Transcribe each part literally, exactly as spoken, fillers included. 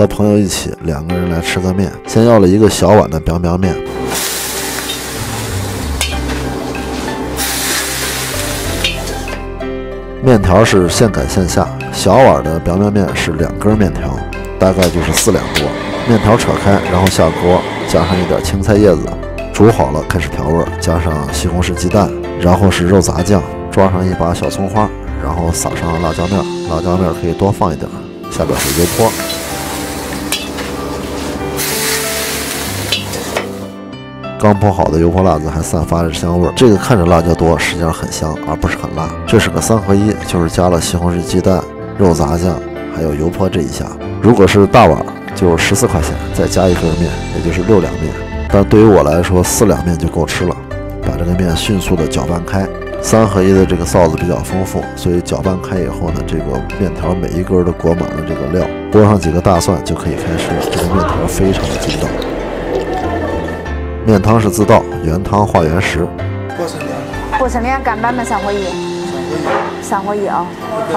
和朋友一起，两个人来吃个面，先要了一个小碗的 biang biang 面。面条是现擀现下，小碗的 biang biang 面是两根面条，大概就是四两多。面条扯开，然后下锅，加上一点青菜叶子，煮好了开始调味，加上西红柿鸡蛋，然后是肉杂酱，抓上一把小葱花，然后撒上辣椒面，辣椒面可以多放一点。下边是油泼。 刚泼好的油泼辣子还散发着香味儿，这个看着辣椒多，实际上很香，而不是很辣。这是个三合一，就是加了西红柿鸡蛋、肉杂酱，还有油泼这一下。如果是大碗，就十四块钱，再加一份面，也就是六两面。但对于我来说，四两面就够吃了。把这个面迅速的搅拌开，三合一的这个臊子比较丰富，所以搅拌开以后呢，这个面条每一根都裹满了这个料。拨上几个大蒜就可以开吃了。这个面条非常的筋道。 面汤是自倒，原汤化原食。 过程量， 过程量干拌焖三合一。三合一啊，好。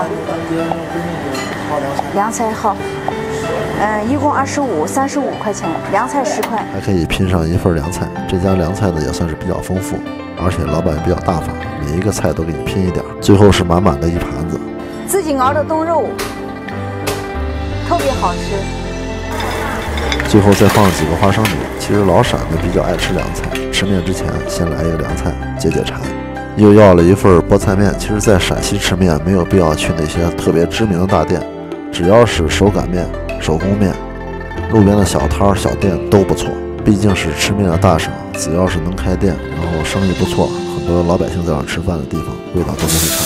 凉菜好，嗯，一共二十五，三十五块钱，凉菜十块。 还可以拼上一份凉菜，这家凉菜呢也算是比较丰富，而且老板也比较大方，每一个菜都给你拼一点。最后是满满的一盘子， 自己熬的冻肉，特别好吃。 最后再放几个花生米。其实老陕呢比较爱吃凉菜，吃面之前先来一个凉菜解解馋。又要了一份菠菜面。其实，在陕西吃面没有必要去那些特别知名的大店，只要是手擀面、手工面，路边的小摊小店都不错。毕竟是吃面的大省，只要是能开店，然后生意不错，很多老百姓在那吃饭的地方，味道都不会差。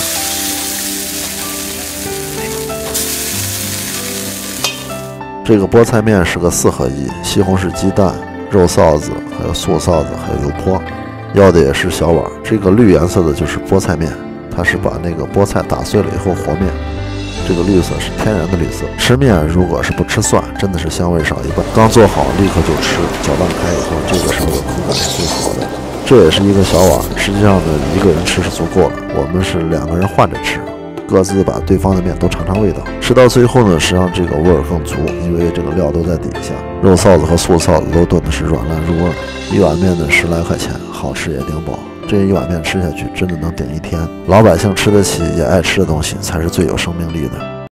这个菠菜面是个四合一，西红柿鸡蛋、肉臊子，还有素臊子，还有油泼，要的也是小碗。这个绿颜色的就是菠菜面，它是把那个菠菜打碎了以后和面，这个绿色是天然的绿色。吃面如果是不吃蒜，真的是香味少一半。刚做好立刻就吃，搅拌开以后，这个时候的口感是最好的。这也是一个小碗，实际上呢一个人吃是足够了。我们是两个人换着吃。 各自把对方的面都尝尝味道，吃到最后呢，实际上这个味儿更足，因为这个料都在底下，肉臊子和素臊子都炖的是软烂入味。一碗面呢十来块钱，好吃也顶饱。这一碗面吃下去，真的能顶一天。老百姓吃得起也爱吃的东西，才是最有生命力的。